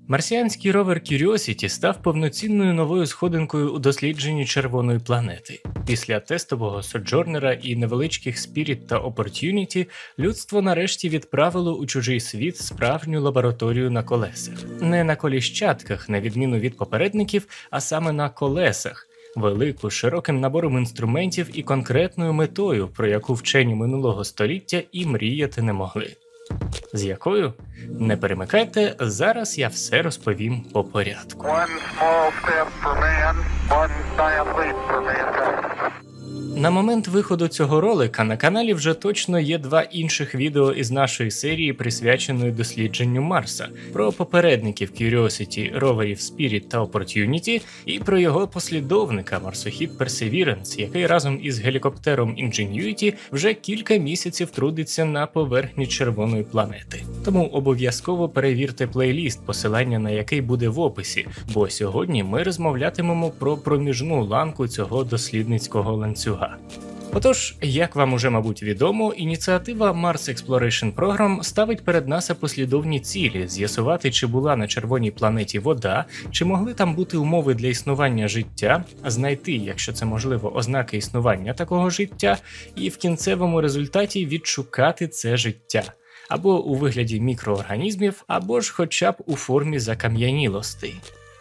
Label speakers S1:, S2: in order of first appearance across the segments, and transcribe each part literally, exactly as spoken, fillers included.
S1: Марсіанський ровер Curiosity став повноцінною новою сходинкою у дослідженні червоної планети. Після тестового Sojourner і невеличких Spirit та Opportunity людство нарешті відправило у чужий світ справжню лабораторію на колесах. Не на коліщатках, на відміну від попередників, а саме на колесах. Велику, широким набором інструментів і конкретною метою, про яку вчені минулого століття і мріяти не могли. З якою? Не перемикайте, зараз я все розповім по порядку. На момент виходу цього ролика на каналі вже точно є два інших відео із нашої серії, присвяченої дослідженню Марса, про попередників Curiosity, роверів Spirit та Opportunity, і про його послідовника, марсохід Perseverance, який разом із гелікоптером Ingenuity вже кілька місяців трудиться на поверхні червоної планети. Тому обов'язково перевірте плейліст, посилання на який буде в описі, бо сьогодні ми розмовлятимемо про проміжну ланку цього дослідницького ланцюга. Отож, як вам уже, мабуть, відомо, ініціатива Mars Exploration Program ставить перед НАСА послідовні цілі – з'ясувати, чи була на червоній планеті вода, чи могли там бути умови для існування життя, знайти, якщо це можливо, ознаки існування такого життя, і в кінцевому результаті відшукати це життя. Або у вигляді мікроорганізмів, або ж хоча б у формі закам'янілостей.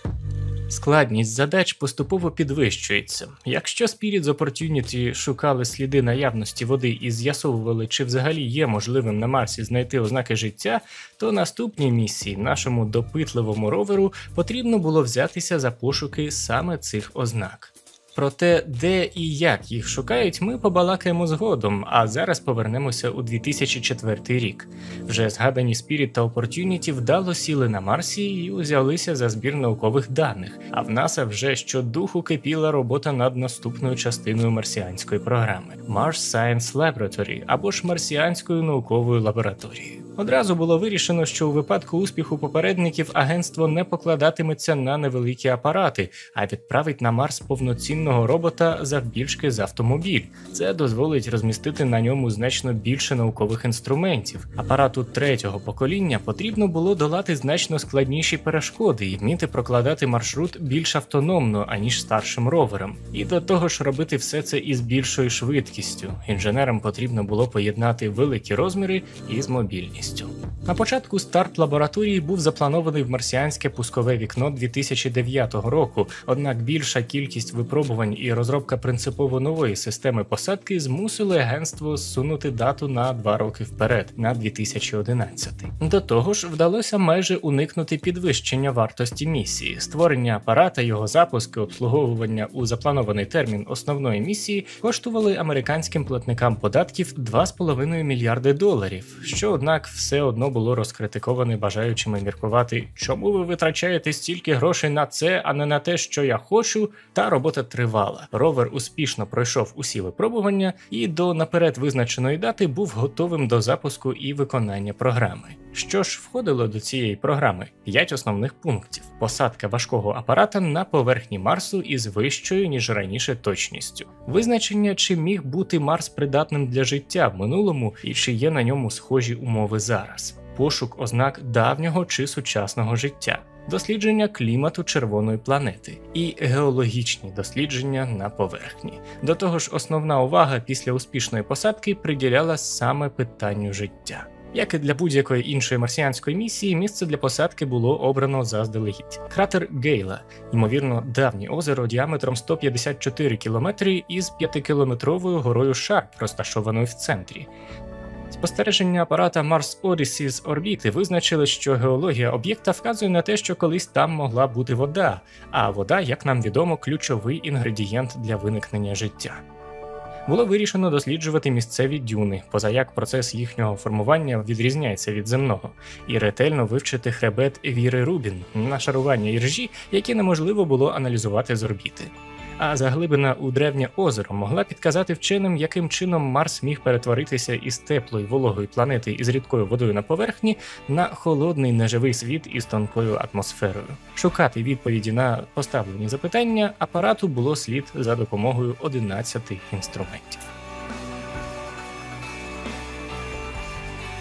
S1: Складність задач поступово підвищується. Якщо Spirit з Opportunity шукали сліди наявності води і з'ясовували, чи взагалі є можливим на Марсі знайти ознаки життя, то наступній місії, нашому допитливому роверу, потрібно було взятися за пошуки саме цих ознак. Про те, де і як їх шукають, ми побалакаємо згодом, а зараз повернемося у дві тисячі четвертий рік. Вже згадані Spirit та Opportunity вдало сіли на Марсі і узялися за збір наукових даних, а в НАСА вже щодуху кипіла робота над наступною частиною марсіанської програми – Mars Science Laboratory, або ж Марсіанською науковою лабораторією. Одразу було вирішено, що у випадку успіху попередників агентство не покладатиметься на невеликі апарати, а відправить на Марс повноцінного робота завбільшки з автомобіль. Це дозволить розмістити на ньому значно більше наукових інструментів. Апарату третього покоління потрібно було долати значно складніші перешкоди і вміти прокладати маршрут більш автономно, аніж старшим роверам. І до того ж робити все це із більшою швидкістю. Інженерам потрібно було поєднати великі розміри із мобільністю. На початку старт лабораторії був запланований в марсіанське пускове вікно дві тисячі дев'ятого року, однак більша кількість випробувань і розробка принципово нової системи посадки змусили агентство зсунути дату на два роки вперед, на дві тисячі одинадцятий. До того ж, вдалося майже уникнути підвищення вартості місії. Створення апарата, його запуск і обслуговування у запланований термін основної місії коштували американським платникам податків два з половиною мільярди доларів, що, однак, все одно було розкритиковане бажаючими міркувати, чому ви витрачаєте стільки грошей на це, а не на те, що я хочу, та робота тривала. Ровер успішно пройшов усі випробування і до наперед визначеної дати був готовим до запуску і виконання програми. Що ж входило до цієї програми? П'ять основних пунктів. Посадка важкого апарата на поверхні Марсу із вищою, ніж раніше, точністю. Визначення, чи міг бути Марс придатним для життя в минулому і чи є на ньому схожі умови зараз. Пошук ознак давнього чи сучасного життя. Дослідження клімату червоної планети і геологічні дослідження на поверхні. До того ж, основна увага після успішної посадки приділялась саме питанню життя. Як і для будь-якої іншої марсіанської місії, місце для посадки було обрано заздалегідь. Кратер Гейла, ймовірно, давнє озеро діаметром сто п'ятдесят чотири кілометри із п'ятикілометровою горою Шарп, розташованою в центрі. Спостереження апарата Mars Odyssey з орбіти визначили, що геологія об'єкта вказує на те, що колись там могла бути вода, а вода, як нам відомо, ключовий інгредієнт для виникнення життя. Було вирішено досліджувати місцеві дюни, позаяк процес їхнього формування відрізняється від земного, і ретельно вивчити хребет Віри Рубін, нашарування іржі, які неможливо було аналізувати з орбіти. А заглибина у древнє озеро могла підказати вченим, яким чином Марс міг перетворитися із теплої вологої планети із рідкою водою на поверхні на холодний неживий світ із тонкою атмосферою. Шукати відповіді на поставлені запитання апарату було слід за допомогою одинадцяти інструментів.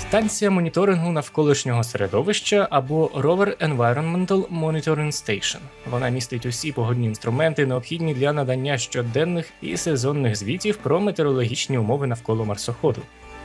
S1: Станція моніторингу навколишнього середовища або Rover Environmental Monitoring Station. Вона містить усі погодні інструменти, необхідні для надання щоденних і сезонних звітів про метеорологічні умови навколо марсоходу.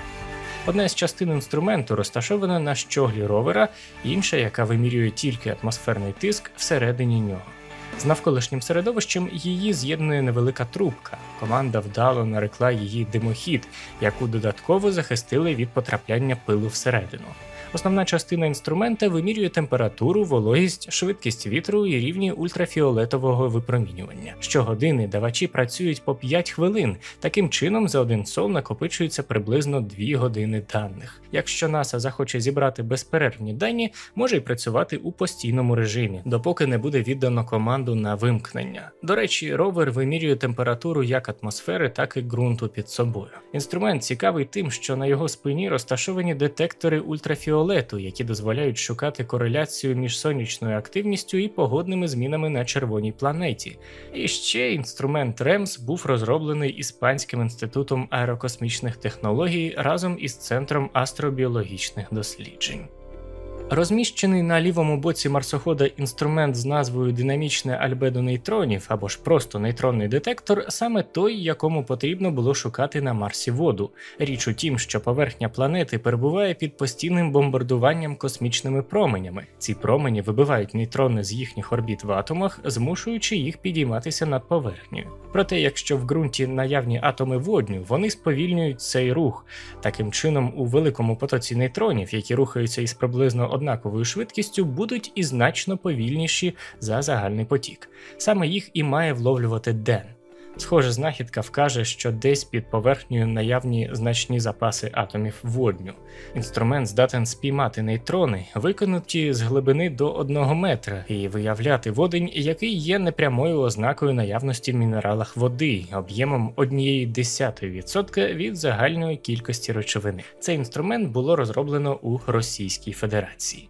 S1: Одна з частин інструменту розташована на щоглі ровера, інша, яка вимірює тільки атмосферний тиск всередині нього. З навколишнім середовищем її з'єднує невелика трубка. Команда вдало нарекла її димохід, яку додатково захистили від потрапляння пилу всередину. Основна частина інструмента вимірює температуру, вологість, швидкість вітру і рівні ультрафіолетового випромінювання. Щогодини давачі працюють по п'ять хвилин, таким чином за один сол накопичується приблизно дві години даних. Якщо НАСА захоче зібрати безперервні дані, може й працювати у постійному режимі, допоки не буде віддано команду на вимкнення. До речі, ровер вимірює температуру як атмосфери, так і ґрунту під собою. Інструмент цікавий тим, що на його спині розташовані детектори ультрафіолету, які дозволяють шукати кореляцію між сонячною активністю і погодними змінами на червоній планеті. І ще інструмент ремс був розроблений Іспанським інститутом аерокосмічних технологій разом із Центром астробіологічних досліджень. Розміщений на лівому боці марсохода інструмент з назвою «Динамічне альбедо нейтронів» або ж просто нейтронний детектор саме той, якому потрібно було шукати на Марсі воду. Річ у тім, що поверхня планети перебуває під постійним бомбардуванням космічними променями. Ці промені вибивають нейтрони з їхніх орбіт в атомах, змушуючи їх підійматися над поверхнею. Проте, якщо в ґрунті наявні атоми водню, вони сповільнюють цей рух. Таким чином, у великому потоці нейтронів, які рухаються із приблизно однаковою швидкістю, будуть і значно повільніші за загальний потік. Саме їх і має вловлювати Ден. Схожа знахідка вкаже, що десь під поверхнею наявні значні запаси атомів водню. Інструмент здатен спіймати нейтрони, викинуті з глибини до одного метра, і виявляти водень, який є непрямою ознакою наявності в мінералах води, об'ємом однієї десятої відсотка від загальної кількості речовини. Цей інструмент було розроблено у Російській Федерації.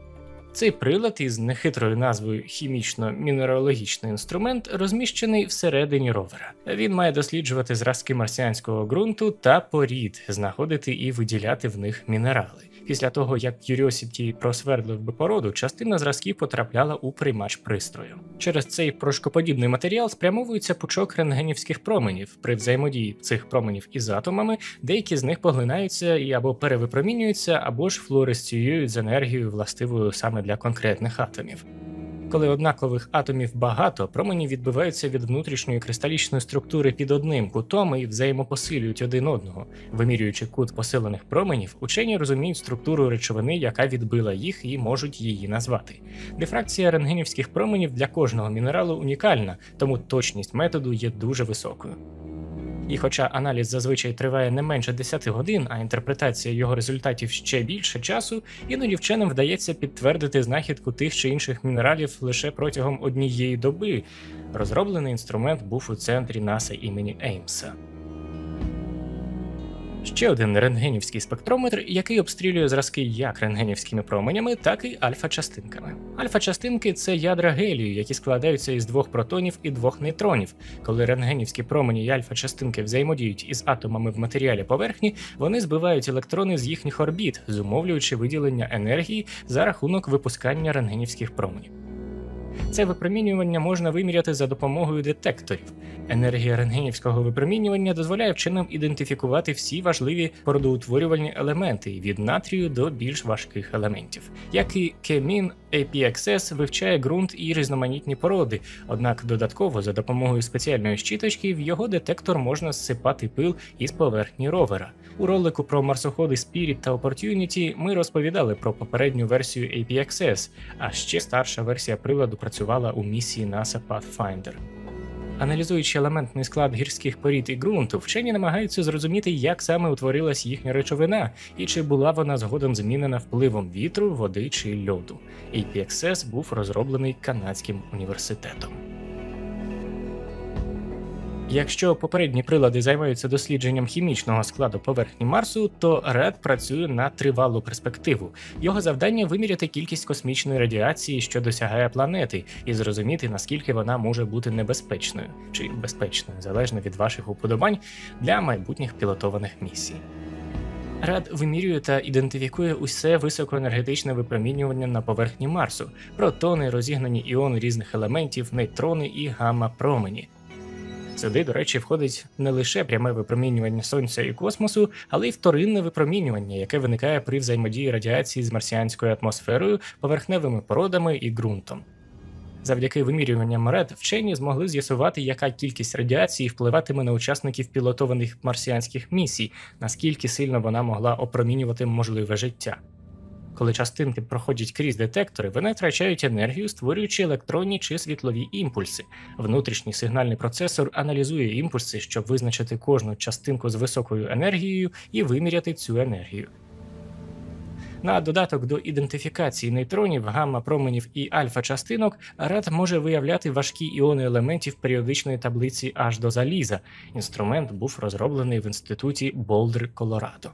S1: Цей прилад із нехитрою назвою «хімічно-мінералогічний інструмент» розміщений всередині ровера. Він має досліджувати зразки марсіанського ґрунту та порід, знаходити і виділяти в них мінерали. Після того, як Curiosity просвердлив би породу, частина зразків потрапляла у приймач пристрою. Через цей порошкоподібний матеріал спрямовується пучок рентгенівських променів. При взаємодії цих променів із атомами деякі з них поглинаються і або перевипромінюються, або ж флуоресцюють з енергією, властивою саме для конкретних атомів. Коли однакових атомів багато, промені відбиваються від внутрішньої кристалічної структури під одним кутом і взаємопосилюють один одного. Вимірюючи кут посилених променів, учені розуміють структуру речовини, яка відбила їх, і можуть її назвати. Дифракція рентгенівських променів для кожного мінералу унікальна, тому точність методу є дуже високою. І хоча аналіз зазвичай триває не менше десяти годин, а інтерпретація його результатів ще більше часу, іноді вченим вдається підтвердити знахідку тих чи інших мінералів лише протягом однієї доби. Розроблений інструмент був у центрі НАСА імені Еймса. Ще один рентгенівський спектрометр, який обстрілює зразки як рентгенівськими променями, так і альфа-частинками. Альфа-частинки – це ядра гелію, які складаються із двох протонів і двох нейтронів. Коли рентгенівські промені і альфа-частинки взаємодіють із атомами в матеріалі поверхні, вони збивають електрони з їхніх орбіт, зумовлюючи виділення енергії за рахунок випускання рентгенівських променів. Це випромінювання можна виміряти за допомогою детекторів. Енергія рентгенівського випромінювання дозволяє вченим ідентифікувати всі важливі породоутворювальні елементи від натрію до більш важких елементів. Як і Кемін, ей пі ікс ес вивчає ґрунт і різноманітні породи, однак додатково за допомогою спеціальної щіточки в його детектор можна зсипати пил із поверхні ровера. У ролику про марсоходи Spirit та Opportunity ми розповідали про попередню версію ей пі ікс ес, а ще старша версія приладу працювала у місії NASA Pathfinder. Аналізуючи елементний склад гірських порід і ґрунту, вчені намагаються зрозуміти, як саме утворилась їхня речовина і чи була вона згодом змінена впливом вітру, води чи льоду. ей пі ікс ес був розроблений Канадським університетом. Якщо попередні прилади займаються дослідженням хімічного складу поверхні Марсу, то ред працює на тривалу перспективу. Його завдання – виміряти кількість космічної радіації, що досягає планети, і зрозуміти, наскільки вона може бути небезпечною, чи безпечною, залежно від ваших уподобань, для майбутніх пілотованих місій. рад вимірює та ідентифікує усе високоенергетичне випромінювання на поверхні Марсу: протони, розігнані іони різних елементів, нейтрони і гамма-промені. Сюди, до речі, входить не лише пряме випромінювання Сонця і космосу, але й вторинне випромінювання, яке виникає при взаємодії радіації з марсіанською атмосферою, поверхневими породами і ґрунтом. Завдяки вимірюванням ред вчені змогли з'ясувати, яка кількість радіації впливатиме на учасників пілотованих марсіанських місій, наскільки сильно вона могла опромінювати можливе життя. Коли частинки проходять крізь детектори, вони втрачають енергію, створюючи електронні чи світлові імпульси. Внутрішній сигнальний процесор аналізує імпульси, щоб визначити кожну частинку з високою енергією і виміряти цю енергію. На додаток до ідентифікації нейтронів, гамма-променів і альфа-частинок, рад може виявляти важкі іони елементів періодичної таблиці аж до заліза. Інструмент був розроблений в інституті Болдер, Колорадо.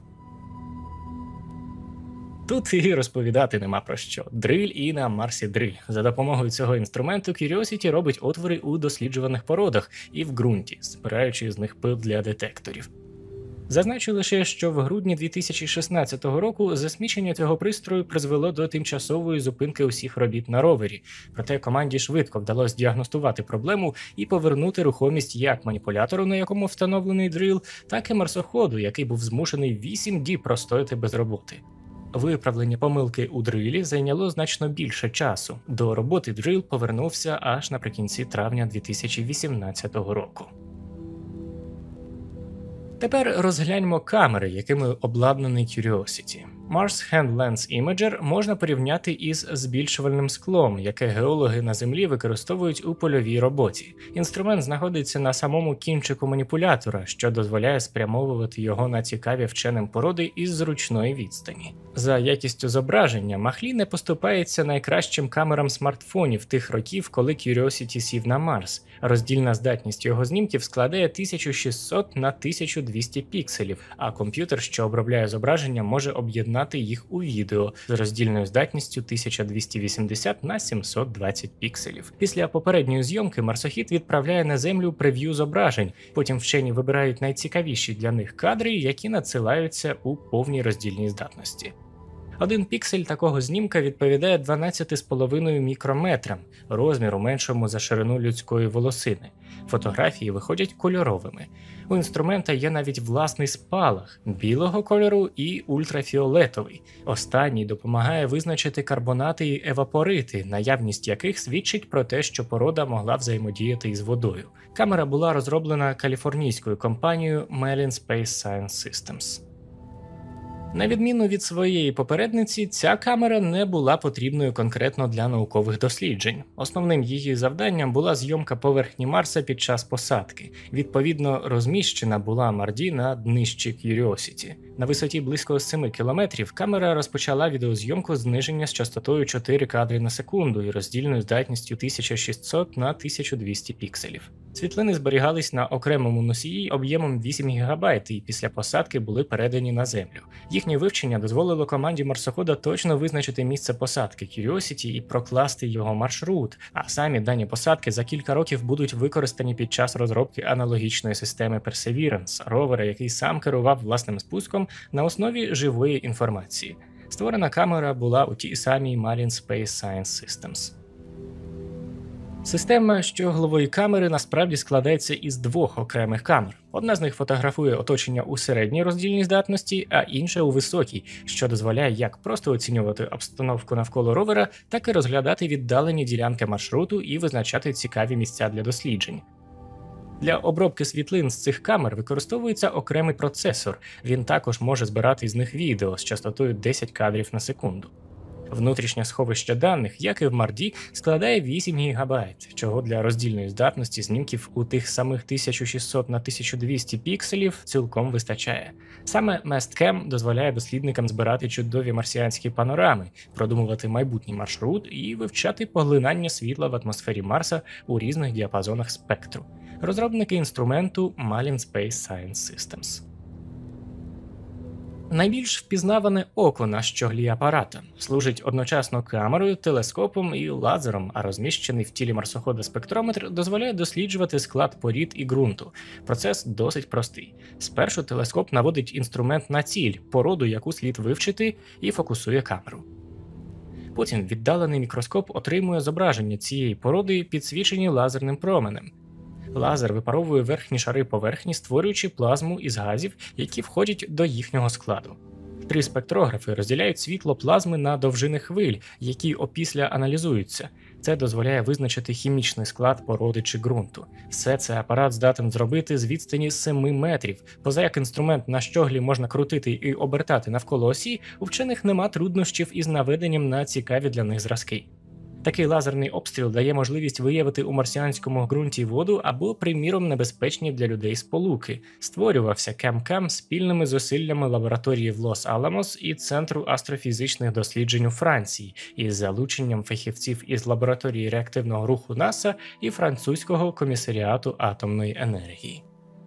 S1: Тут і розповідати нема про що. Дриль і на Марсі дриль. За допомогою цього інструменту Curiosity робить отвори у досліджуваних породах і в ґрунті, збираючи з них пил для детекторів. Зазначу лише, що в грудні дві тисячі шістнадцятого року засмічення цього пристрою призвело до тимчасової зупинки усіх робіт на ровері, проте команді швидко вдалося діагностувати проблему і повернути рухомість як маніпулятору, на якому встановлений дрил, так і марсоходу, який був змушений вісім діб простояти без роботи. Виправлення помилки у дрилі зайняло значно більше часу. До роботи дрил повернувся аж наприкінці травня дві тисячі вісімнадцятого року. Тепер розгляньмо камери, якими обладнаний Curiosity. Mars Hand Lens Imager можна порівняти із збільшувальним склом, яке геологи на Землі використовують у польовій роботі. Інструмент знаходиться на самому кінчику маніпулятора, що дозволяє спрямовувати його на цікаві вченим породи із зручної відстані. За якістю зображення Махлі не поступається найкращим камерам смартфонів тих років, коли Curiosity сів на Марс. Роздільна здатність його знімків складає тисяча шістсот на тисячу двісті пікселів, а комп'ютер, що обробляє зображення, може об'єднати їх у відео з роздільною здатністю тисяча двісті вісімдесят на сімсот двадцять пікселів. Після попередньої зйомки марсохід відправляє на Землю прев'ю зображень, потім вчені вибирають найцікавіші для них кадри, які надсилаються у повній роздільній здатності. Один піксель такого знімка відповідає дванадцяти з половиною мікрометрам, розміру меншому за ширину людської волосини. Фотографії виходять кольоровими. У інструмента є навіть власний спалах – білого кольору і ультрафіолетовий. Останній допомагає визначити карбонати і евапорити, наявність яких свідчить про те, що порода могла взаємодіяти із водою. Камера була розроблена каліфорнійською компанією Merlin Space Science Systems. На відміну від своєї попередниці, ця камера не була потрібною конкретно для наукових досліджень. Основним її завданням була зйомка поверхні Марса під час посадки. Відповідно, розміщена була Марді на днищі Curiosity. На висоті близько семи кілометрів камера розпочала відеозйомку зниження з частотою чотири кадри на секунду і роздільною здатністю тисяча шістсот на тисячу двісті пікселів. Світлини зберігались на окремому носії об'ємом вісім гігабайт і після посадки були передані на Землю. Їхнє вивчення дозволило команді марсохода точно визначити місце посадки Curiosity і прокласти його маршрут, а самі дані посадки за кілька років будуть використані під час розробки аналогічної системи Perseverance, ровера, який сам керував власним спуском на основі живої інформації. Створена камера була у тій самій Merlin Space Science Systems. Система щоглової камери насправді складається із двох окремих камер. Одна з них фотографує оточення у середній роздільній здатності, а інша у високій, що дозволяє як просто оцінювати обстановку навколо ровера, так і розглядати віддалені ділянки маршруту і визначати цікаві місця для досліджень. Для обробки світлин з цих камер використовується окремий процесор, він також може збирати з них відео з частотою десять кадрів на секунду. Внутрішнє сховище даних, як і в Марді, складає вісім гігабайт, чого для роздільної здатності знімків у тих самих тисяча шістсот на тисячу двісті пікселів цілком вистачає. Саме Mastcam дозволяє дослідникам збирати чудові марсіанські панорами, продумувати майбутній маршрут і вивчати поглинання світла в атмосфері Марса у різних діапазонах спектру. Розробники інструменту Merlin Space Science Systems. Найбільш впізнаване око на щоглі апарата служить одночасно камерою, телескопом і лазером, а розміщений в тілі марсохода спектрометр дозволяє досліджувати склад порід і ґрунту. Процес досить простий. Спершу телескоп наводить інструмент на ціль, породу, яку слід вивчити, і фокусує камеру. Потім віддалений мікроскоп отримує зображення цієї породи, підсвічені лазерним променем. Лазер випаровує верхні шари поверхні, створюючи плазму із газів, які входять до їхнього складу. Три спектрографи розділяють світло плазми на довжини хвиль, які опісля аналізуються. Це дозволяє визначити хімічний склад породи чи ґрунту. Все це апарат здатен зробити з відстані семи метрів. Поза як інструмент на щоглі можна крутити і обертати навколо осі, у вчених нема труднощів із наведенням на цікаві для них зразки. Такий лазерний обстріл дає можливість виявити у марсіанському ґрунті воду або, приміром, небезпечні для людей сполуки. Створювався CAM-CAM спільними зусиллями лабораторії в Лос-Аламос і Центру астрофізичних досліджень у Франції із залученням фахівців із лабораторії реактивного руху НАСА і французького комісаріату атомної енергії.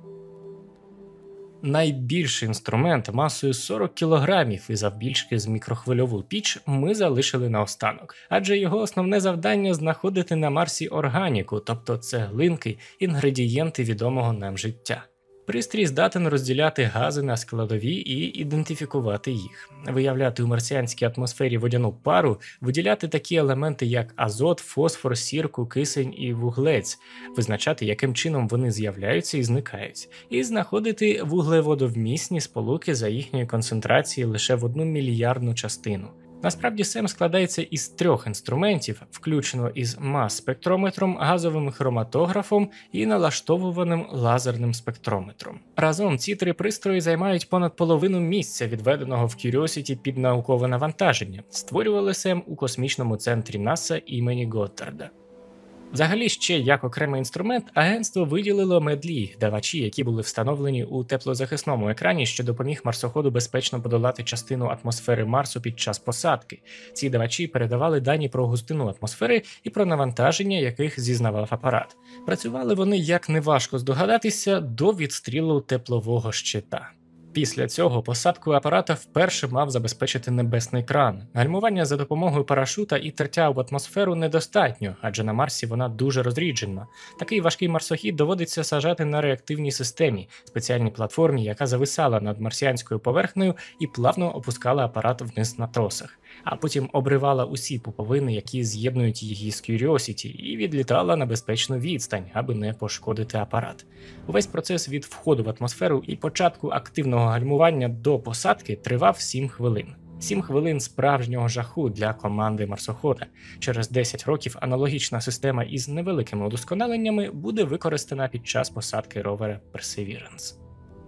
S1: Найбільший інструмент масою сорок кілограмів і завбільшки з мікрохвильову піч ми залишили наостанок, адже його основне завдання – знаходити на Марсі органіку, тобто цеглинки, інгредієнти відомого нам життя. Пристрій здатен розділяти гази на складові і ідентифікувати їх, виявляти у марсіанській атмосфері водяну пару, виділяти такі елементи, як азот, фосфор, сірку, кисень і вуглець, визначати, яким чином вони з'являються і зникають, і знаходити вуглеводовмісні сполуки за їхньої концентрації лише в одну мільярдну частину. Насправді СЕМ складається із трьох інструментів, включно із мас-спектрометром, газовим хроматографом і налаштовуваним лазерним спектрометром. Разом ці три пристрої займають понад половину місця, відведеного в Curiosity під наукове навантаження. Створювали СЕМ у космічному центрі НАСА імені Готдарда. Взагалі, ще як окремий інструмент, агентство виділило медлі – давачі, які були встановлені у теплозахисному екрані, що допоміг марсоходу безпечно подолати частину атмосфери Марсу під час посадки. Ці давачі передавали дані про густину атмосфери і про навантаження, яких зізнавав апарат. Працювали вони, як неважко здогадатися, до відстрілу теплового щита. Після цього посадку апарата вперше мав забезпечити небесний кран. Гальмування за допомогою парашута і тертя в атмосферу недостатньо, адже на Марсі вона дуже розріджена. Такий важкий марсохід доводиться сажати на реактивній системі, спеціальній платформі, яка зависала над марсіанською поверхнею і плавно опускала апарат вниз на тросах. А потім обривала усі пуповини, які з'єднують її з Curiosity, і відлітала на безпечну відстань, аби не пошкодити апарат. Увесь процес від входу в атмосферу і початку активного гальмування до посадки тривав сім хвилин. сім хвилин справжнього жаху для команди марсохода. Через десять років аналогічна система із невеликими удосконаленнями буде використана під час посадки ровера Perseverance.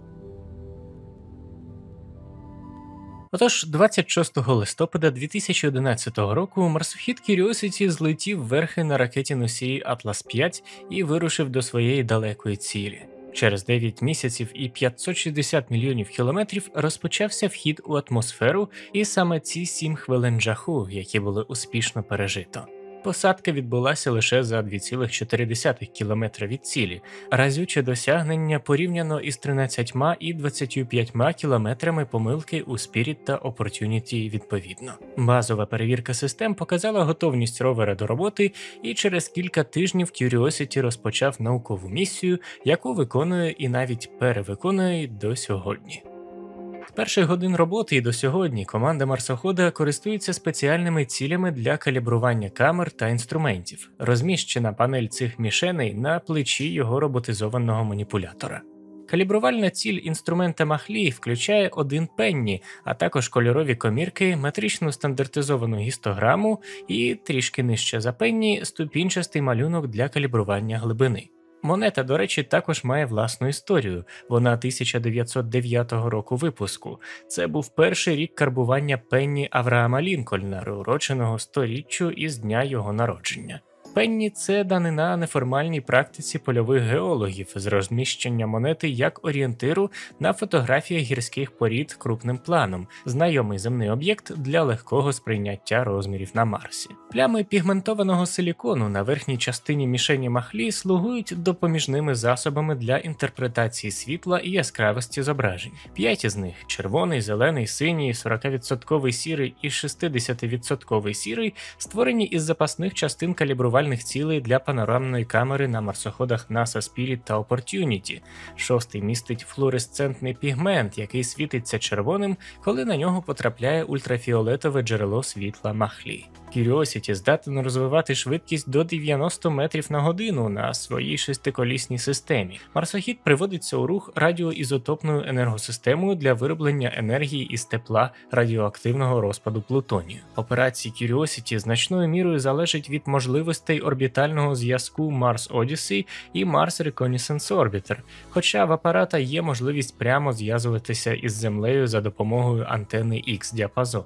S1: Отож, двадцять шостого листопада дві тисячі одинадцятого року марсохід Curiosity злетів верхи на ракеті-носії Атлас п'ять і вирушив до своєї далекої цілі. Через дев'ять місяців і п'ятсот шістдесят мільйонів кілометрів розпочався вхід у атмосферу, і саме ці сім хвилин жаху, які були успішно пережито. Посадка відбулася лише за два цілих чотири десятих кілометра від цілі, разюче досягнення порівняно із тринадцятьма і двадцятьма п'ятьма кілометрами помилки у Spirit та Opportunity відповідно. Базова перевірка систем показала готовність ровера до роботи, і через кілька тижнів Curiosity розпочав наукову місію, яку виконує і навіть перевиконує до сьогодні. З перших годин роботи і до сьогодні команда марсохода користується спеціальними цілями для калібрування камер та інструментів. Розміщена панель цих мішеней на плечі його роботизованого маніпулятора. Калібрувальна ціль інструмента Махлі включає один пенні, а також кольорові комірки, метричну стандартизовану гістограму і, трішки нижче за пенні, ступінчастий малюнок для калібрування глибини. Монета, до речі, також має власну історію. Вона тисяча дев'ятсот дев'ятого року випуску. Це був перший рік карбування пенні Авраама Лінкольна, приуроченого сторіччю із дня його народження. Пенні – це данина неформальній практиці польових геологів з розміщення монети як орієнтиру на фотографіях гірських порід крупним планом, знайомий земний об'єкт для легкого сприйняття розмірів на Марсі. Плями пігментованого силікону на верхній частині мішені Махлі слугують допоміжними засобами для інтерпретації світла і яскравості зображень. П'ять із них – червоний, зелений, синій, сорок відсотків сірий і шістдесят відсотків сірий – створені із запасних частин калібрувальних цілей для панорамної камери на марсоходах NASA Spirit та Opportunity. Шостий містить флуоресцентний пігмент, який світиться червоним, коли на нього потрапляє ультрафіолетове джерело світла Махлі. Curiosity здатен розвивати швидкість до дев'яноста метрів на годину на своїй шестиколісній системі. Марсохід приводиться у рух радіоізотопною енергосистемою для вироблення енергії із тепла радіоактивного розпаду плутонію. Операції Curiosity значною мірою залежать від можливостей орбітального зв'язку Mars Odyssey і Mars Reconnaissance Orbiter, хоча в апарата є можливість прямо зв'язуватися із Землею за допомогою антени Х-діапазону.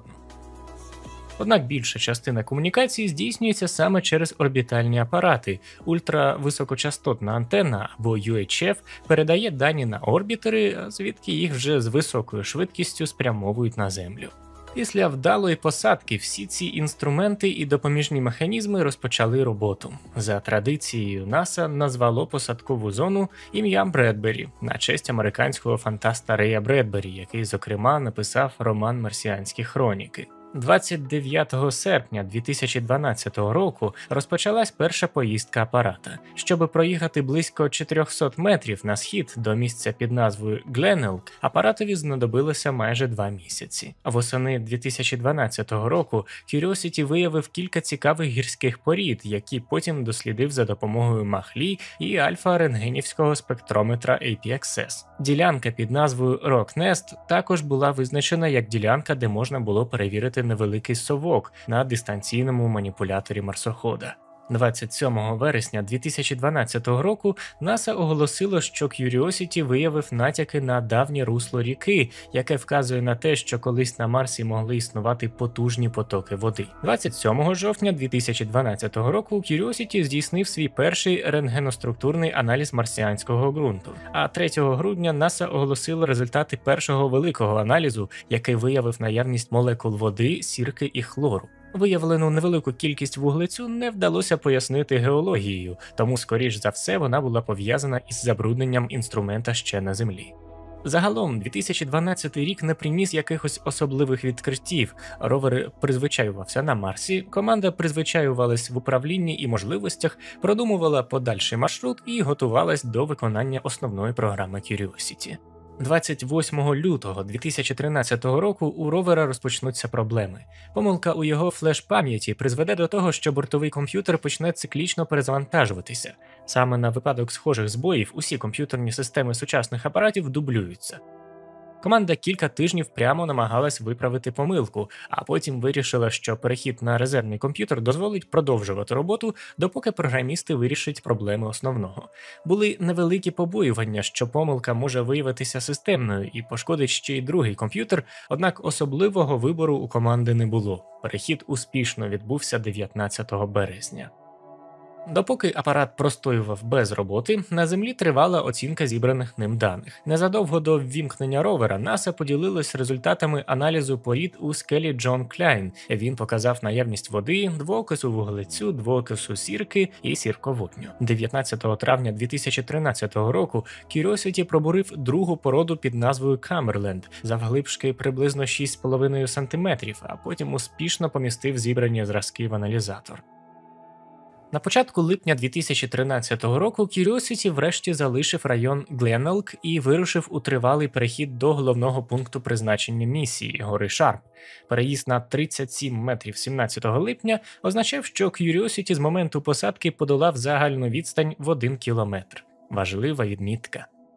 S1: Однак більша частина комунікації здійснюється саме через орбітальні апарати. Ультрависокочастотна антенна або ю ейч еф передає дані на орбітери, звідки їх вже з високою швидкістю спрямовують на Землю. Після вдалої посадки всі ці інструменти і допоміжні механізми розпочали роботу. За традицією, НАСА назвало посадкову зону ім'ям Бредбері на честь американського фантаста Рея Бредбері, який, зокрема, написав роман «Марсіанські хроніки». двадцять дев'ятого серпня дві тисячі дванадцятого року розпочалась перша поїздка апарата. Щоб проїхати близько чотириста метрів на схід до місця під назвою Гленелк, апаратові знадобилося майже два місяці. Восени дві тисячі дванадцятого року Curiosity виявив кілька цікавих гірських порід, які потім дослідив за допомогою Махлі і альфа-рентгенівського спектрометра ей пі ікс ес. Ділянка під назвою Rock Nest також була визначена як ділянка, де можна було перевірити невеликий совок на дистанційному маніпуляторі марсохода. двадцять сьомого вересня дві тисячі дванадцятого року НАСА оголосило, що Curiosity виявив натяки на давнє русло ріки, яке вказує на те, що колись на Марсі могли існувати потужні потоки води. двадцять сьомого жовтня дві тисячі дванадцятого року Curiosity здійснив свій перший рентгеноструктурний аналіз марсіанського ґрунту, а третього грудня НАСА оголосило результати першого великого аналізу, який виявив наявність молекул води, сірки і хлору. Виявлену невелику кількість вуглецю не вдалося пояснити геологією, тому, скоріш за все, вона була пов'язана із забрудненням інструмента ще на Землі. Загалом, дві тисячі дванадцятий рік не приніс якихось особливих відкриттів. Ровер призвичаювався на Марсі, команда призвичаювалась в управлінні і можливостях, продумувала подальший маршрут і готувалась до виконання основної програми Curiosity. двадцять восьмого лютого дві тисячі тринадцятого року у ровера розпочнуться проблеми. Помилка у його флеш-пам'яті призведе до того, що бортовий комп'ютер почне циклічно перезавантажуватися. Саме на випадок схожих збоїв усі комп'ютерні системи сучасних апаратів дублюються. Команда кілька тижнів прямо намагалась виправити помилку, а потім вирішила, що перехід на резервний комп'ютер дозволить продовжувати роботу, допоки програмісти вирішать проблеми основного. Були невеликі побоювання, що помилка може виявитися системною і пошкодить ще й другий комп'ютер, однак особливого вибору у команди не було. Перехід успішно відбувся дев'ятнадцятого березня. Допоки апарат простоював без роботи, на Землі тривала оцінка зібраних ним даних. Незадовго до ввімкнення ровера НАСА поділилось результатами аналізу порід у скелі Джон Кляйн. Він показав наявність води, двоокису вуглецю, двоокису сірки і сірководню. дев'ятнадцятого травня дві тисячі тринадцятого року Curiosity пробурив другу породу під назвою Камберленд, завглибшки приблизно шість з половиною сантиметрів, а потім успішно помістив зібрані зразки в аналізатор. На початку липня дві тисячі тринадцятого року Curiosity врешті залишив район Гленелк і вирушив у тривалий перехід до головного пункту призначення місії – гори Шарп. Переїзд на тридцять сім метрів сімнадцятого липня означав, що Curiosity з моменту посадки подолав загальну відстань в один кілометр. Важлива відмітка.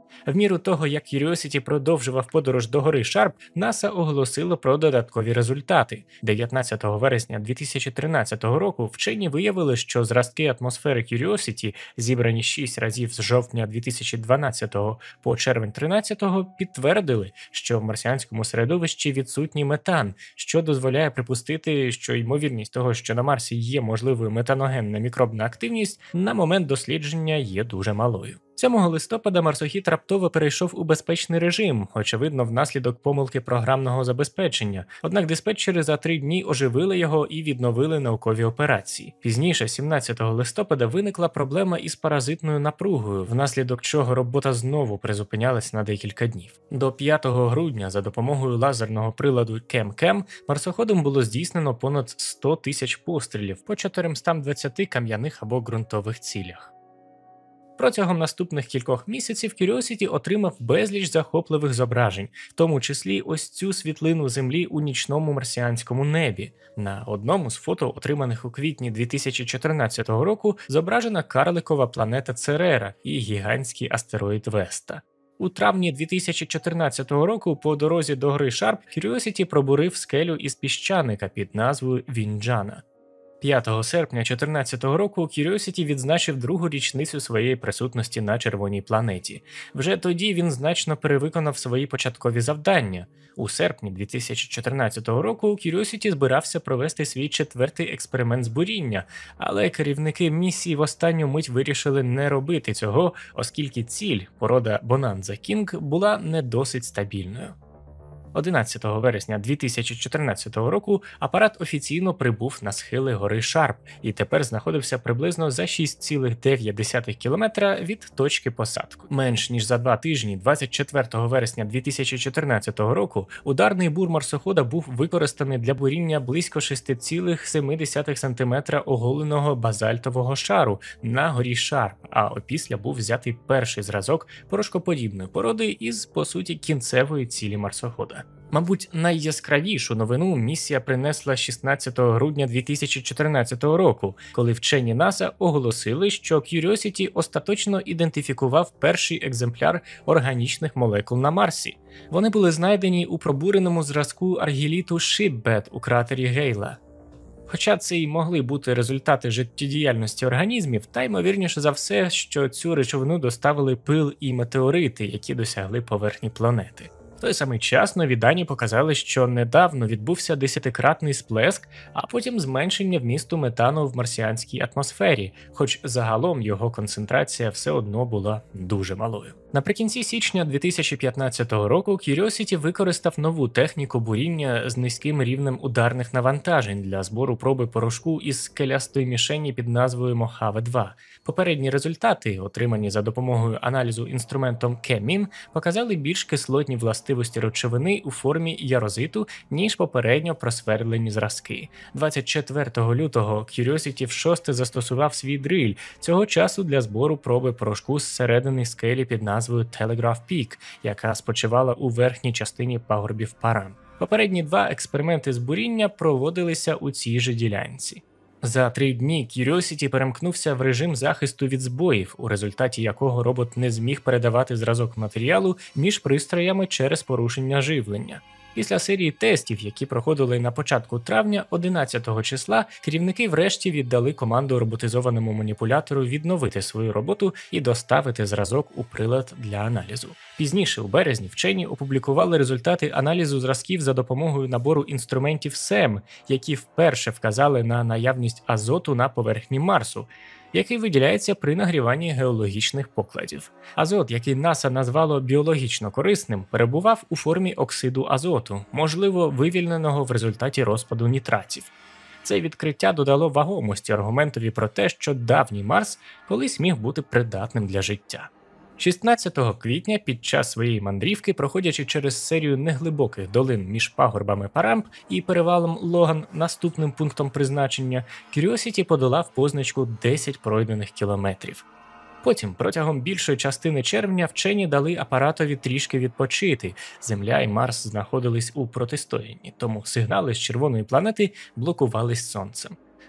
S1: В міру того, як Curiosity продовжував подорож до гори Шарп, НАСА оголосило про додаткові результати. дев'ятнадцятого вересня дві тисячі тринадцятого року вчені виявили, що зразки атмосфери Curiosity, зібрані шість разів з жовтня дві тисячі дванадцятого по червень тринадцятого, підтвердили, що в марсіанському середовищі відсутній метан, що дозволяє припустити, що ймовірність того, що на Марсі є можливою метаногенна мікробна активність, на момент дослідження є дуже малою. сьомого листопада марсохід раптово перейшов у безпечний режим, очевидно, внаслідок помилки програмного забезпечення, однак диспетчери за три дні оживили його і відновили наукові операції. Пізніше, сімнадцятого листопада, виникла проблема із паразитною напругою, внаслідок чого робота знову призупинялась на декілька днів. До п'ятого грудня за допомогою лазерного приладу ChemCam марсоходом було здійснено понад сто тисяч пострілів по чотириста двадцять кам'яних або ґрунтових цілях. Протягом наступних кількох місяців Curiosity отримав безліч захопливих зображень, в тому числі ось цю світлину Землі у нічному марсіанському небі. На одному з фото, отриманих у квітні дві тисячі чотирнадцятого року, зображена карликова планета Церера і гігантський астероїд Веста. У травні дві тисячі чотирнадцятого року по дорозі до гори Шарп Curiosity пробурив скелю із піщаника під назвою Вінджана. п'ятого серпня дві тисячі чотирнадцятого року Curiosity відзначив другу річницю своєї присутності на червоній планеті. Вже тоді він значно перевиконав свої початкові завдання. У серпні дві тисячі чотирнадцятого року Curiosity збирався провести свій четвертий експеримент з буріння, але керівники місії в останню мить вирішили не робити цього, оскільки ціль, порода Bonanza King, була не досить стабільною. одинадцятого вересня дві тисячі чотирнадцятого року апарат офіційно прибув на схили гори Шарп і тепер знаходився приблизно за шість цілих дев'ять десятих кілометра від точки посадки. Менш ніж за два тижні, двадцять четвертого вересня дві тисячі чотирнадцятого року, ударний бур марсохода був використаний для буріння близько шість цілих сім десятих сантиметра оголеного базальтового шару на горі Шарп, а опісля був взятий перший зразок порошкоподібної породи із, по суті, кінцевої цілі марсохода. Мабуть, найяскравішу новину місія принесла шістнадцятого грудня дві тисячі чотирнадцятого року, коли вчені НАСА оголосили, що Curiosity остаточно ідентифікував перший екземпляр органічних молекул на Марсі. Вони були знайдені у пробуреному зразку аргіліту Shipbed у кратері Гейла. Хоча це й могли бути результати життєдіяльності організмів, та ймовірніше за все, що цю речовину доставили пил і метеорити, які досягли поверхні планети. В той самий час нові дані показали, що недавно відбувся десятикратний сплеск, а потім зменшення вмісту метану в марсіанській атмосфері, хоч загалом його концентрація все одно була дуже малою. Наприкінці січня дві тисячі п'ятнадцятого року Curiosity використав нову техніку буріння з низьким рівнем ударних навантажень для збору проби порошку із скелястої мішені під назвою Мохаве два. Попередні результати, отримані за допомогою аналізу інструментом ChemIn, показали більш кислотні властивості речовини у формі ярозиту, ніж попередньо просверлені зразки. двадцять четвертого лютого Curiosity вшосте застосував свій дриль, цього часу для збору проби порошку з середини скелі під назвою Telegraph Peak, яка спочивала у верхній частині пагорбів Парам. Попередні два експерименти з буріння проводилися у цій же ділянці. За три дні Curiosity перемкнувся в режим захисту від збоїв, у результаті якого робот не зміг передавати зразок матеріалу між пристроями через порушення живлення. Після серії тестів, які проходили на початку травня, одинадцятого числа, керівники врешті віддали команду роботизованому маніпулятору відновити свою роботу і доставити зразок у прилад для аналізу. Пізніше, у березні, вчені опублікували результати аналізу зразків за допомогою набору інструментів сем, які вперше вказали на наявність азоту на поверхні Марсу, який виділяється при нагріванні геологічних покладів. Азот, який НАСА назвало біологічно корисним, перебував у формі оксиду азоту, можливо, вивільненого в результаті розпаду нітратів. Це відкриття додало вагомості аргументові про те, що давній Марс колись міг бути придатним для життя. шістнадцятого квітня під час своєї мандрівки, проходячи через серію неглибоких долин між пагорбами Парамп і перевалом Логан, наступним пунктом призначення, Curiosity подолав позначку десять пройдених кілометрів. Потім, протягом більшої частини червня, вчені дали апаратові трішки відпочити. Земля і Марс знаходились у протистоянні, тому сигнали з червоної планети блокувались сонцем.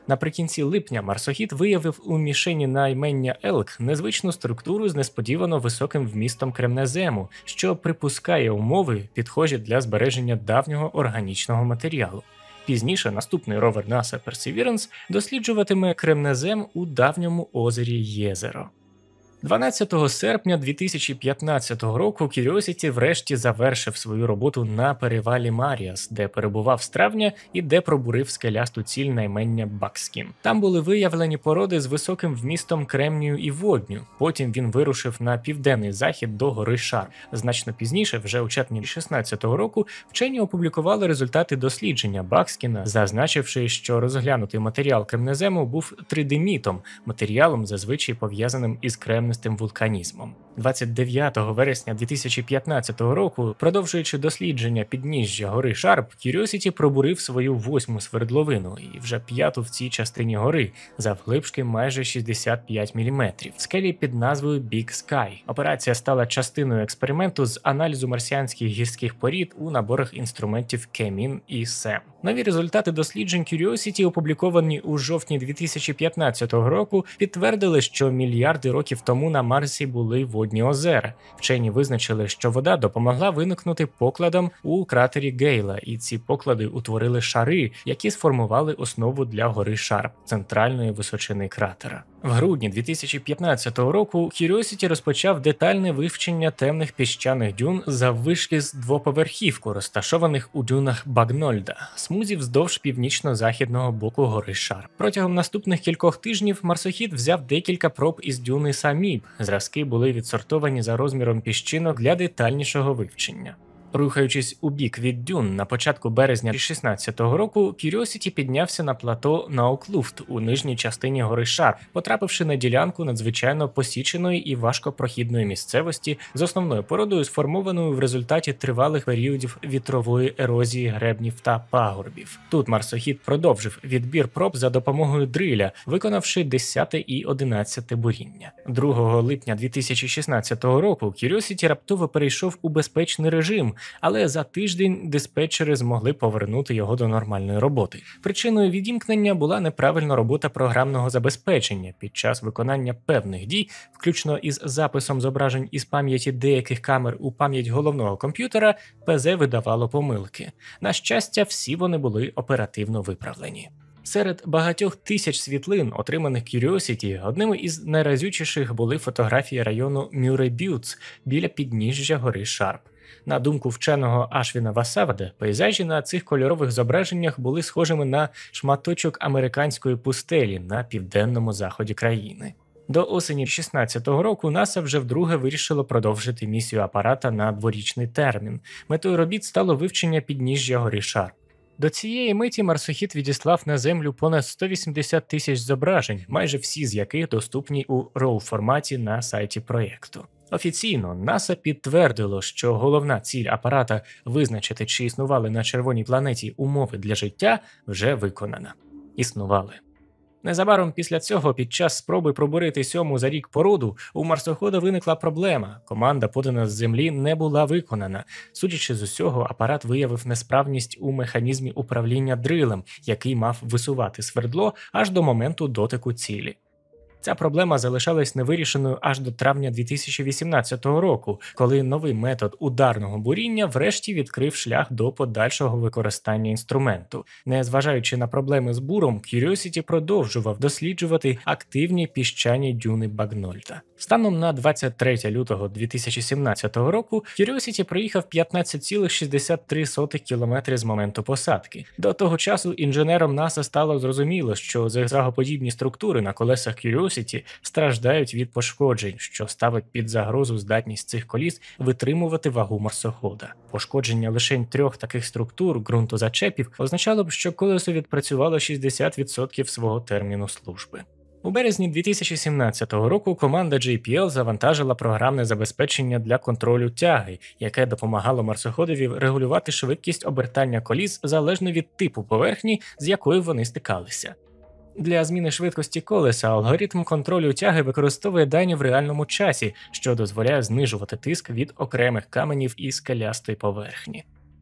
S1: Наприкінці липня марсохід виявив у мішені на імення Елк незвичну структуру з несподівано високим вмістом кремнезему, що припускає умови, підхожі для збереження давнього органічного матеріалу. Пізніше наступний ровер NASA Perseverance досліджуватиме кремнезем у давньому озері Єзеро. дванадцятого серпня дві тисячі п'ятнадцятого року Curiosity врешті завершив свою роботу на перевалі Маріас, де перебував з травня і де пробурив скелясту ціль на імення Бакскін. Там були виявлені породи з високим вмістом кремнію і водню. Потім він вирушив на південний захід до гори Шарп. Значно пізніше, вже у червні шістнадцятого року, вчені опублікували результати дослідження Бакскіна, зазначивши, що розглянутий матеріал кремнезему був тридимітом, матеріалом зазвичай пов'язаним із кремнем вулканізмом. двадцять дев'ятого вересня дві тисячі п'ятнадцятого року, продовжуючи дослідження підніжжя гори Шарп, Curiosity пробурив свою восьму свердловину і вже п'яту в цій частині гори, завглибшки майже шістдесят п'ять міліметрів, в скелі під назвою Big Sky. Операція стала частиною експерименту з аналізу марсіанських гірських порід у наборах інструментів Кемін і Сем. Нові результати досліджень Curiosity, опубліковані у жовтні дві тисячі п'ятнадцятого року, підтвердили, що мільярди років тому на Марсі були водні озера. Вчені визначили, що вода допомогла виникнути покладам у кратері Гейла, і ці поклади утворили шари, які сформували основу для гори Шарп, центральної височини кратера. В грудні дві тисячі п'ятнадцятого року Curiosity розпочав детальне вивчення темних піщаних дюн заввишки з двоповерхівку, розташованих у дюнах Багнольда, смузі вздовж північно-західного боку гори Шарп. Протягом наступних кількох тижнів марсохід взяв декілька проб із дюни Саміб. Зразки були відсортовані за розміром піщинок для детальнішого вивчення. Рухаючись у бік від дюн, на початку березня шістнадцятого року Curiosity піднявся на плато Науклуфт у нижній частині гори Шарп, потрапивши на ділянку надзвичайно посіченої і важкопрохідної місцевості з основною породою, сформованою в результаті тривалих періодів вітрової ерозії гребнів та пагорбів. Тут марсохід продовжив відбір проб за допомогою дриля, виконавши десяте і одинадцяте буріння. другого липня дві тисячі шістнадцятого року Curiosity раптово перейшов у безпечний режим, але за тиждень диспетчери змогли повернути його до нормальної роботи. Причиною відімкнення була неправильна робота програмного забезпечення. Під час виконання певних дій, включно із записом зображень із пам'яті деяких камер у пам'ять головного комп'ютера, ПЗ видавало помилки. На щастя, всі вони були оперативно виправлені. Серед багатьох тисяч світлин, отриманих Curiosity, одними із найразючіших були фотографії району Мюррей-Бютс біля підніжжя гори Шарп. На думку вченого Ашвіна Васаваде, пейзажі на цих кольорових зображеннях були схожими на шматочок американської пустелі на південному заході країни. До осені шістнадцятого року НАСА вже вдруге вирішило продовжити місію апарата на дворічний термін. Метою робіт стало вивчення підніжжя гори Шарп. До цієї миті марсохід відіслав на Землю понад сто вісімдесят тисяч зображень, майже всі з яких доступні у роу-форматі на сайті проєкту. Офіційно НАСА підтвердило, що головна ціль апарата визначити, чи існували на червоній планеті умови для життя, вже виконана. Існували. Незабаром після цього, під час спроби пробурити сьому за рік породу, у марсохода виникла проблема. Команда, подана з Землі, не була виконана. Судячи з усього, апарат виявив несправність у механізмі управління дрилем, який мав висувати свердло аж до моменту дотику цілі. Ця проблема залишалась невирішеною аж до травня дві тисячі вісімнадцятого року, коли новий метод ударного буріння врешті відкрив шлях до подальшого використання інструменту. Незважаючи на проблеми з буром, Curiosity продовжував досліджувати активні піщані дюни Багнольда. Станом на двадцять третє лютого дві тисячі сімнадцятого року Curiosity проїхав п'ятнадцять цілих шістдесят три сотих кілометри з моменту посадки. До того часу інженерам НАСА стало зрозуміло, що зигзагоподібні структури на колесах Curiosity страждають від пошкоджень, що ставить під загрозу здатність цих коліс витримувати вагу марсохода. Пошкодження лише трьох таких структур ґрунтозачепів означало б, що колесо відпрацювало шістдесят відсотків свого терміну служби. У березні дві тисячі сімнадцятого року команда джей пі ел завантажила програмне забезпечення для контролю тяги, яке допомагало марсоходові регулювати швидкість обертання коліс залежно від типу поверхні, з якою вони стикалися. Для зміни швидкості колеса алгоритм контролю тяги використовує дані в реальному часі, що дозволяє знижувати тиск від окремих каменів і скелястої поверхні.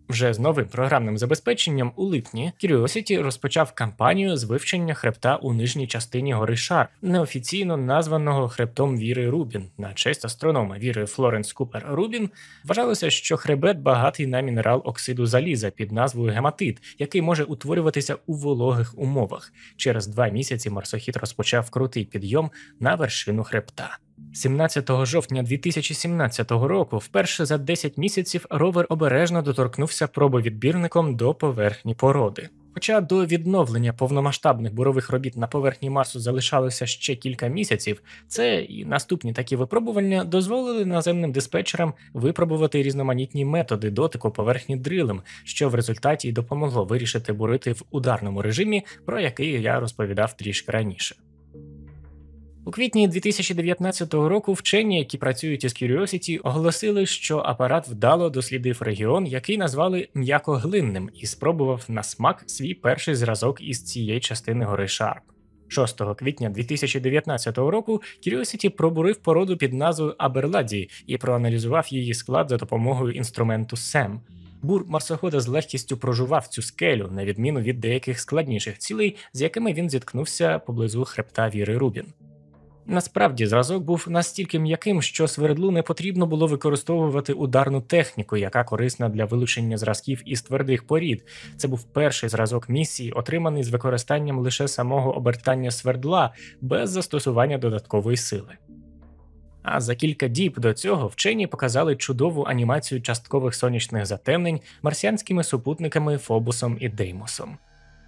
S1: Вже з новим програмним забезпеченням у липні Curiosity розпочав кампанію з вивчення хребта у нижній частині гори Шарп, неофіційно названого хребтом Віри Рубін. На честь астронома Віри Флоренс Купер Рубін вважалося, що хребет багатий на мінерал оксиду заліза під назвою гематит, який може утворюватися у вологих умовах. Через два місяці марсохід розпочав крутий підйом на вершину хребта. сімнадцятого жовтня дві тисячі сімнадцятого року вперше за десять місяців ровер обережно доторкнувся пробовідбірником до поверхні породи. Хоча до відновлення повномасштабних бурових робіт на поверхні Марсу залишалося ще кілька місяців, це і наступні такі випробування дозволили наземним диспетчерам випробувати різноманітні методи дотику поверхні дрилем, що в результаті й допомогло вирішити бурити в ударному режимі, про який я розповідав трішки раніше. У квітні дві тисячі дев'ятнадцятого року вчені, які працюють із Curiosity, оголосили, що апарат вдало дослідив регіон, який назвали м'якоглинним, і спробував на смак свій перший зразок із цієї частини гори Шарп. шостого квітня дві тисячі дев'ятнадцятого року Curiosity пробурив породу під назвою Аберладі і проаналізував її склад за допомогою інструменту сем. Бур марсохода з легкістю прожував цю скелю, на відміну від деяких складніших цілей, з якими він зіткнувся поблизу хребта Віри Рубін. Насправді, зразок був настільки м'яким, що свердлу не потрібно було використовувати ударну техніку, яка корисна для вилучення зразків із твердих порід. Це був перший зразок місії, отриманий з використанням лише самого обертання свердла, без застосування додаткової сили. А за кілька діб до цього вчені показали чудову анімацію часткових сонячних затемнень марсіанськими супутниками Фобосом і Деймосом.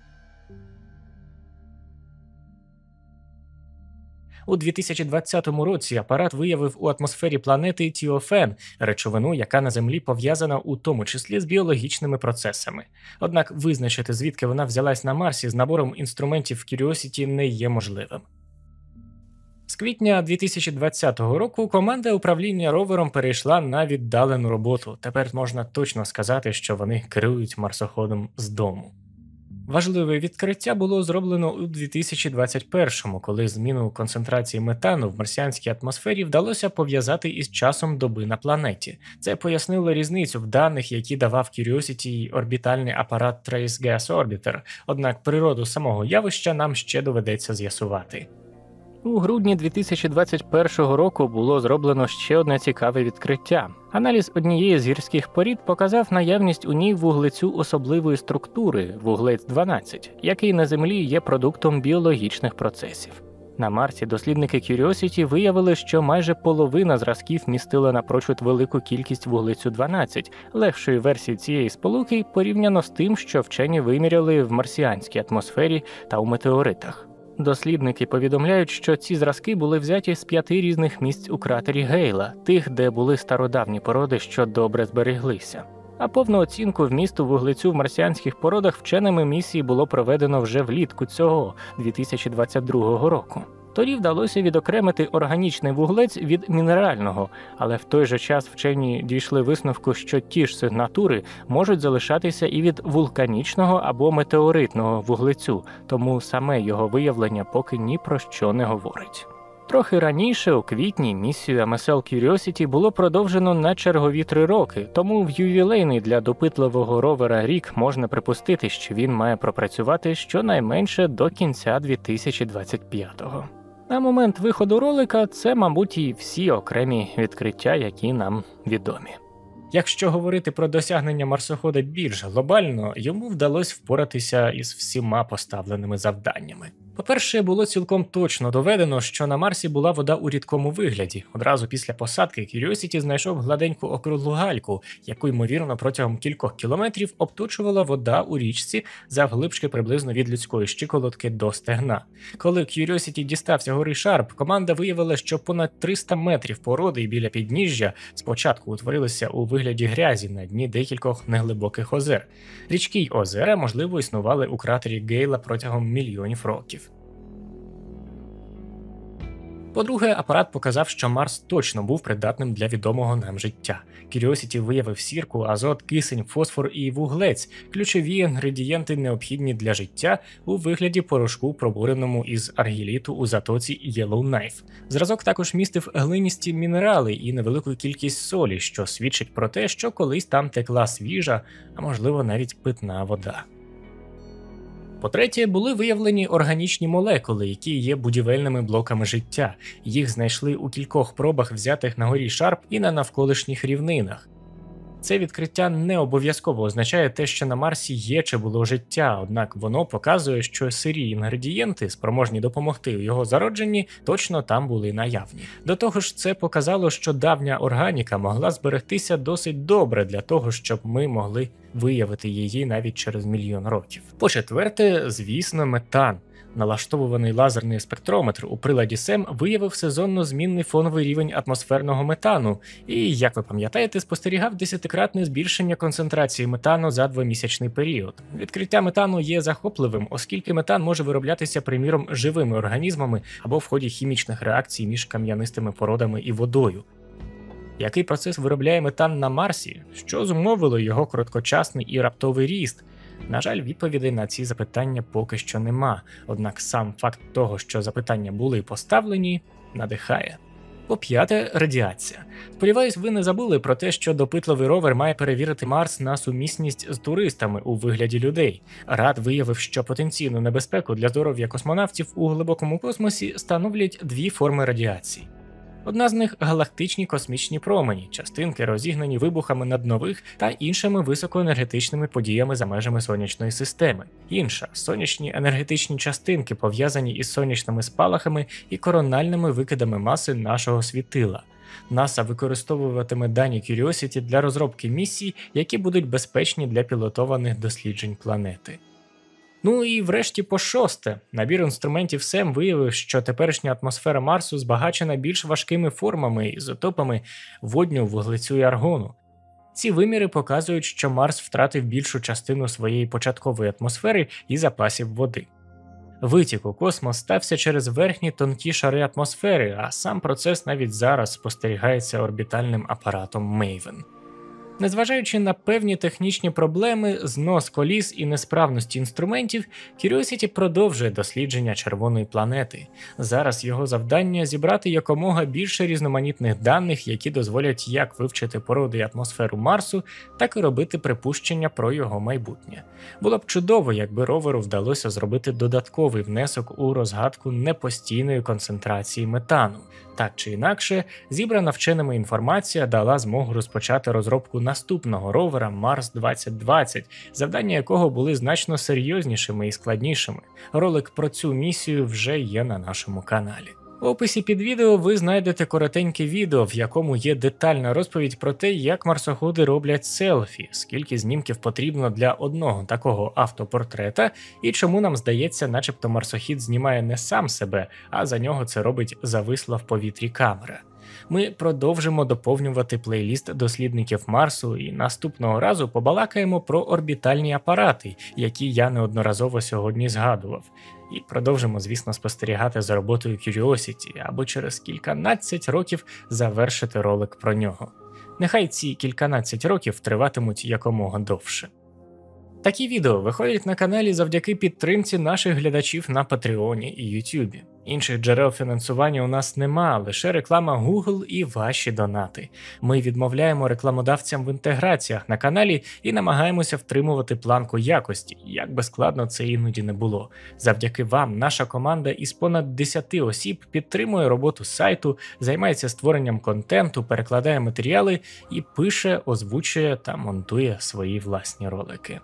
S1: У дві тисячі двадцятому році апарат виявив у атмосфері планети тіофен, речовину, яка на Землі пов'язана у тому числі з біологічними процесами. Однак визначити, звідки вона взялась на Марсі з набором інструментів Curiosity не є можливим. З квітня дві тисячі двадцятого року команда управління ровером перейшла на віддалену роботу. Тепер можна точно сказати, що вони керують марсоходом з дому. Важливе відкриття було зроблено у дві тисячі двадцять першому, коли зміну концентрації метану в марсіанській атмосфері вдалося пов'язати із часом доби на планеті. Це пояснило різницю в даних, які давав Curiosity й орбітальний апарат Trace Gas Orbiter, однак природу самого явища нам ще доведеться з'ясувати. У грудні дві тисячі двадцять першого року було зроблено ще одне цікаве відкриття. Аналіз однієї з гірських порід показав наявність у ній вуглецю особливої структури – вуглець дванадцять, який на Землі є продуктом біологічних процесів. На Марсі дослідники Curiosity виявили, що майже половина зразків містила напрочуд велику кількість вуглецю дванадцять, легшої версії цієї сполуки порівняно з тим, що вчені виміряли в марсіанській атмосфері та у метеоритах. Дослідники повідомляють, що ці зразки були взяті з п'яти різних місць у кратері Гейла, тих, де були стародавні породи, що добре збереглися. А повну оцінку вмісту вуглецю в марсіанських породах вченими місії було проведено вже влітку цього, дві тисячі двадцять другого року. Тоді вдалося відокремити органічний вуглець від мінерального, але в той же час вчені дійшли висновку, що ті ж сигнатури можуть залишатися і від вулканічного або метеоритного вуглецю, тому саме його виявлення поки ні про що не говорить. Трохи раніше, у квітні, місію ем ес ел Curiosity було продовжено на чергові три роки, тому в ювілейний для допитливого ровера рік можна припустити, що він має пропрацювати щонайменше до кінця дві тисячі двадцять п'ятого. На момент виходу ролика це, мабуть, і всі окремі відкриття, які нам відомі. Якщо говорити про досягнення марсохода більш глобально, йому вдалося впоратися із всіма поставленими завданнями. По-перше, було цілком точно доведено, що на Марсі була вода у рідкому вигляді. Одразу після посадки Curiosity знайшов гладеньку округлу гальку, яку, ймовірно, протягом кількох кілометрів обточувала вода у річці завглибшки приблизно від людської щиколотки до стегна. Коли Curiosity дістався гори Шарп, команда виявила, що понад триста метрів породи біля підніжжя спочатку утворилися у вигляді грязі на дні декількох неглибоких озер. Річки й озера, можливо, існували у кратері Гейла протягом мільйонів років. По-друге, апарат показав, що Марс точно був придатним для відомого нам життя. Curiosity виявив сірку, азот, кисень, фосфор і вуглець – ключові інгредієнти, необхідні для життя у вигляді порошку, пробуреному із аргіліту у затоці Yellowknife. Зразок також містив глиністі мінерали і невелику кількість солі, що свідчить про те, що колись там текла свіжа, а можливо навіть питна вода. По-третє, були виявлені органічні молекули, які є будівельними блоками життя. Їх знайшли у кількох пробах, взятих на горі Шарп і на навколишніх рівнинах. Це відкриття не обов'язково означає те, що на Марсі є чи було життя, однак воно показує, що сирі інгредієнти, спроможні допомогти у його зародженні, точно там були наявні. До того ж, це показало, що давня органіка могла зберегтися досить добре для того, щоб ми могли виявити її навіть через мільйон років. По-четверте, звісно, метан. Налаштовуваний лазерний спектрометр у приладі сем виявив сезонно змінний фоновий рівень атмосферного метану і, як ви пам'ятаєте, спостерігав десятикратне збільшення концентрації метану за двомісячний період. Відкриття метану є захопливим, оскільки метан може вироблятися, приміром, живими організмами або в ході хімічних реакцій між кам'янистими породами і водою. Який процес виробляє метан на Марсі? Що зумовило його короткочасний і раптовий ріст? На жаль, відповідей на ці запитання поки що нема, однак сам факт того, що запитання були поставлені, надихає. По-п'яте, радіація. Сподіваюсь, ви не забули про те, що допитливий ровер має перевірити Марс на сумісність з туристами у вигляді людей. Рад виявив, що потенційну небезпеку для здоров'я космонавтів у глибокому космосі становлять дві форми радіації. Одна з них – галактичні космічні промені, частинки, розігнані вибухами наднових та іншими високоенергетичними подіями за межами сонячної системи. Інша – сонячні енергетичні частинки, пов'язані із сонячними спалахами і корональними викидами маси нашого світила. НАСА використовуватиме дані Curiosity для розробки місій, які будуть безпечні для пілотованих досліджень планети. Ну і врешті по шосте. Набір інструментів сем виявив, що теперішня атмосфера Марсу збагачена більш важкими формами, ізотопами водню, вуглецю і аргону. Ці виміри показують, що Марс втратив більшу частину своєї початкової атмосфери і запасів води. Витік у космос стався через верхні тонкі шари атмосфери, а сам процес навіть зараз спостерігається орбітальним апаратом Maven. Незважаючи на певні технічні проблеми, знос коліс і несправності інструментів, Curiosity продовжує дослідження червоної планети. Зараз його завдання – зібрати якомога більше різноманітних даних, які дозволять як вивчити породи і атмосферу Марсу, так і робити припущення про його майбутнє. Було б чудово, якби роверу вдалося зробити додатковий внесок у розгадку непостійної концентрації метану. Так чи інакше, зібрана вченими інформація дала змогу розпочати розробку наступного ровера Марс двадцять двадцять, завдання якого були значно серйознішими і складнішими. Ролик про цю місію вже є на нашому каналі. У описі під відео ви знайдете коротеньке відео, в якому є детальна розповідь про те, як марсоходи роблять селфі, скільки знімків потрібно для одного такого автопортрета і чому нам здається, начебто марсохід знімає не сам себе, а за нього це робить зависла в повітрі камера. Ми продовжимо доповнювати плейліст дослідників Марсу і наступного разу побалакаємо про орбітальні апарати, які я неодноразово сьогодні згадував. І продовжимо, звісно, спостерігати за роботою Curiosity, аби через кільканадцять років завершити ролик про нього. Нехай ці кільканадцять років триватимуть якомога довше. Такі відео виходять на каналі завдяки підтримці наших глядачів на Патреоні і Ютубі. Інших джерел фінансування у нас нема, лише реклама Google і ваші донати. Ми відмовляємо рекламодавцям в інтеграціях на каналі і намагаємося втримувати планку якості, як би складно це іноді не було. Завдяки вам наша команда із понад десяти осіб підтримує роботу сайту, займається створенням контенту, перекладає матеріали і пише, озвучує та монтує свої власні ролики.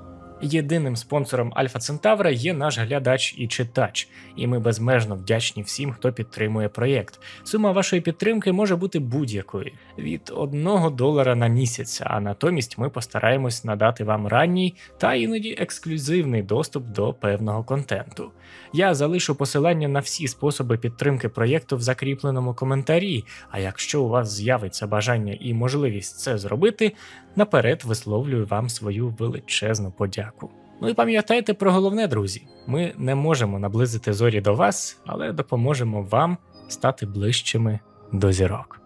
S1: Єдиним спонсором Альфа Центавра є наш глядач і читач, і ми безмежно вдячні всім, хто підтримує проєкт. Сума вашої підтримки може бути будь-якою – від одного долара на місяць, а натомість ми постараємось надати вам ранній та іноді ексклюзивний доступ до певного контенту. Я залишу посилання на всі способи підтримки проєкту в закріпленому коментарі, а якщо у вас з'явиться бажання і можливість це зробити, наперед висловлюю вам свою величезну подяку. Ну і пам'ятайте про головне, друзі. Ми не можемо наблизити зорі до вас, але допоможемо вам стати ближчими до зірок.